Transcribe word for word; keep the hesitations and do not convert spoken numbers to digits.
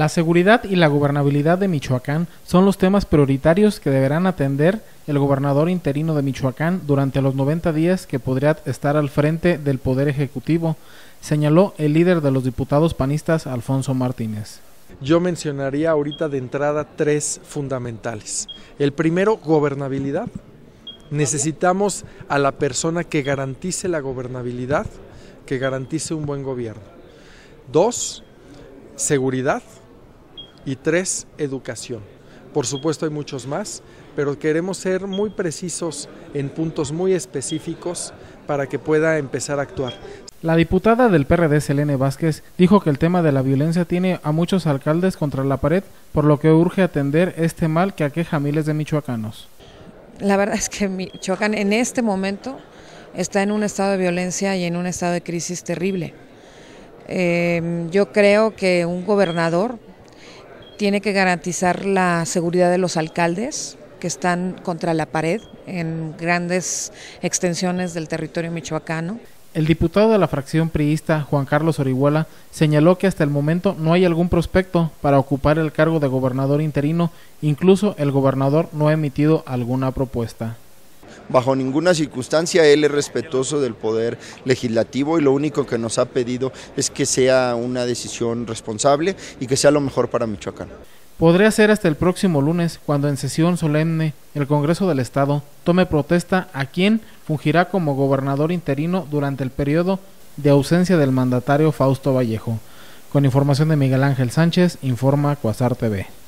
La seguridad y la gobernabilidad de Michoacán son los temas prioritarios que deberán atender el gobernador interino de Michoacán durante los noventa días que podría estar al frente del Poder Ejecutivo, señaló el líder de los diputados panistas, Alfonso Martínez. Yo mencionaría ahorita de entrada tres fundamentales. El primero, gobernabilidad. Necesitamos a la persona que garantice la gobernabilidad, que garantice un buen gobierno. Dos, seguridad. Y tres, educación. Por supuesto hay muchos más, pero queremos ser muy precisos en puntos muy específicos para que pueda empezar a actuar. La diputada del P R D, Selene Vázquez, dijo que el tema de la violencia tiene a muchos alcaldes contra la pared, por lo que urge atender este mal que aqueja a miles de michoacanos. La verdad es que Michoacán en este momento está en un estado de violencia y en un estado de crisis terrible. Eh, yo creo que un gobernador tiene que garantizar la seguridad de los alcaldes que están contra la pared en grandes extensiones del territorio michoacano. El diputado de la fracción priista, Juan Carlos Orihuela, señaló que hasta el momento no hay algún prospecto para ocupar el cargo de gobernador interino, incluso el gobernador no ha emitido alguna propuesta. Bajo ninguna circunstancia él es respetuoso del poder legislativo y lo único que nos ha pedido es que sea una decisión responsable y que sea lo mejor para Michoacán. Podría ser hasta el próximo lunes, cuando en sesión solemne el Congreso del Estado tome protesta a quien fungirá como gobernador interino durante el periodo de ausencia del mandatario Fausto Vallejo. Con información de Miguel Ángel Sánchez, informa Cuasar T V.